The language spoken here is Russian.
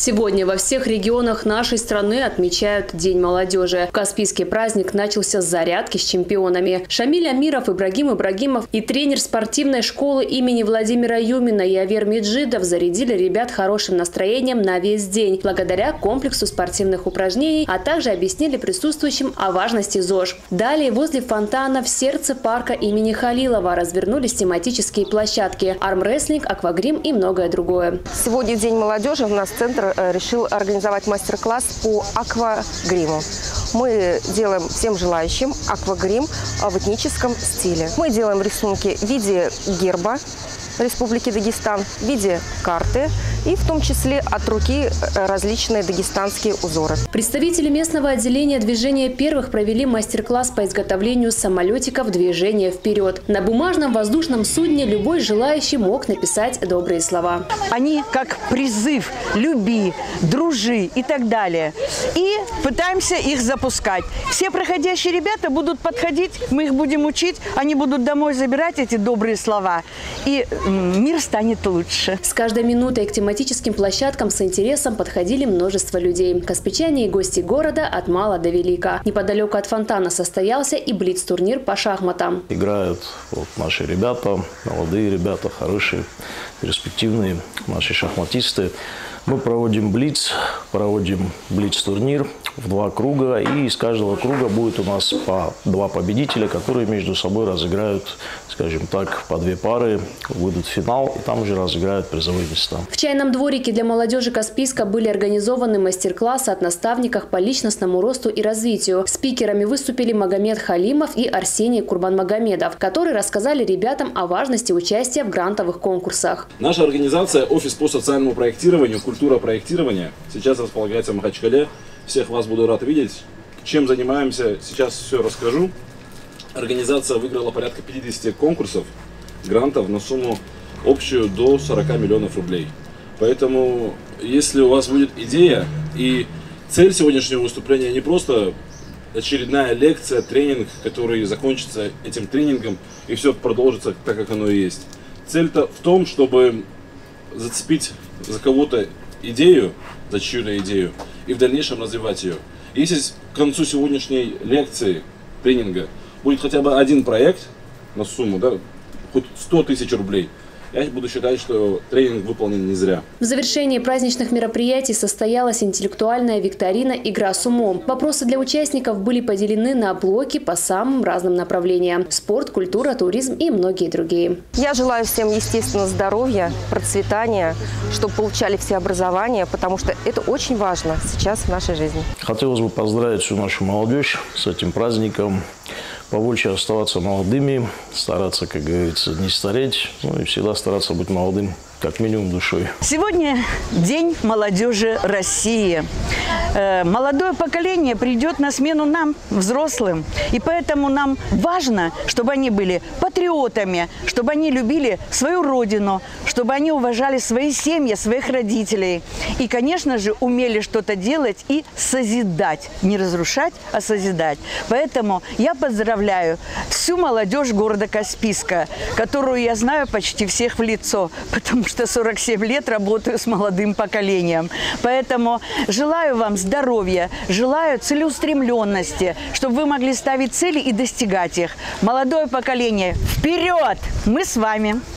Сегодня во всех регионах нашей страны отмечают День молодежи. Каспийский праздник начался с зарядки с чемпионами. Шамиль Амиров, Ибрагим Ибрагимов и тренер спортивной школы имени Владимира Юмина Явер Меджидов зарядили ребят хорошим настроением на весь день, благодаря комплексу спортивных упражнений, а также объяснили присутствующим о важности ЗОЖ. Далее возле фонтана в сердце парка имени Халилова развернулись тематические площадки – армрестлинг, аквагрим и многое другое. Сегодня День молодежи. У нас центр решил организовать мастер-класс по аквагриму. Мы делаем всем желающим аквагрим в этническом стиле. Мы делаем рисунки в виде герба Республики Дагестан, в виде карты и в том числе от руки различные дагестанские узоры. Представители местного отделения движения первых провели мастер-класс по изготовлению самолетиков «Движение вперед». На бумажном воздушном судне любой желающий мог написать добрые слова. Они как призыв «люби», «дружи» и так далее. И пытаемся их запускать. Все проходящие ребята будут подходить, мы их будем учить, они будут домой забирать эти добрые слова. И мир станет лучше. С каждой минутой к тематическим площадкам с интересом подходили множество людей. Каспичане и гости города от мала до велика. Неподалеку от фонтана состоялся и блиц-турнир по шахматам. Играют наши ребята, молодые ребята, хорошие, перспективные наши шахматисты. Мы проводим блиц-турнир в 2 круга, и из каждого круга будет у нас по 2 победителя, которые между собой разыграют, скажем так, по 2 пары, выйдут в финал, и там уже разыграют призовые места. В чайном дворике для молодежи Каспийска были организованы мастер-классы от наставников по личностному росту и развитию. Спикерами выступили Магомед Халимов и Арсений Курбанмагомедов, которые рассказали ребятам о важности участия в грантовых конкурсах. Наша организация «Офис по социальному проектированию. Культура проектирования» сейчас располагается в Махачкале. Всех вас буду рад видеть. Чем занимаемся, сейчас все расскажу. Организация выиграла порядка 50 конкурсов, грантов на сумму общую до 40 миллионов рублей. Поэтому, если у вас будет идея, и цель сегодняшнего выступления не просто очередная лекция, тренинг, который закончится этим тренингом, и все продолжится так, как оно и есть. Цель-то в том, чтобы зацепить за кого-то идею, за чью-то идею, и в дальнейшем развивать ее. Если к концу сегодняшней лекции, тренинга, будет хотя бы один проект на сумму, да, хоть 100 тысяч рублей, я буду считать, что тренинг выполнен не зря. В завершении праздничных мероприятий состоялась интеллектуальная викторина «Игра с умом». Вопросы для участников были поделены на блоки по самым разным направлениям – спорт, культура, туризм и многие другие. Я желаю всем, естественно, здоровья, процветания, чтобы получали все образование, потому что это очень важно сейчас в нашей жизни. Хотелось бы поздравить всю нашу молодежь с этим праздником. Побольше оставаться молодыми, стараться, как говорится, не стареть, ну и всегда стараться быть молодым, как минимум душой. Сегодня День молодежи России. Молодое поколение придет на смену нам, взрослым. И поэтому нам важно, чтобы они были патриотами, чтобы они любили свою родину, чтобы они уважали свои семьи, своих родителей. И, конечно же, умели что-то делать и созидать. Не разрушать, а созидать. Поэтому я поздравляю всю молодежь города Каспийска, которую я знаю почти всех в лицо, потому что 47 лет работаю с молодым поколением. Поэтому желаю вам здоровья, желаю целеустремленности, чтобы вы могли ставить цели и достигать их. Молодое поколение, вперед! Мы с вами!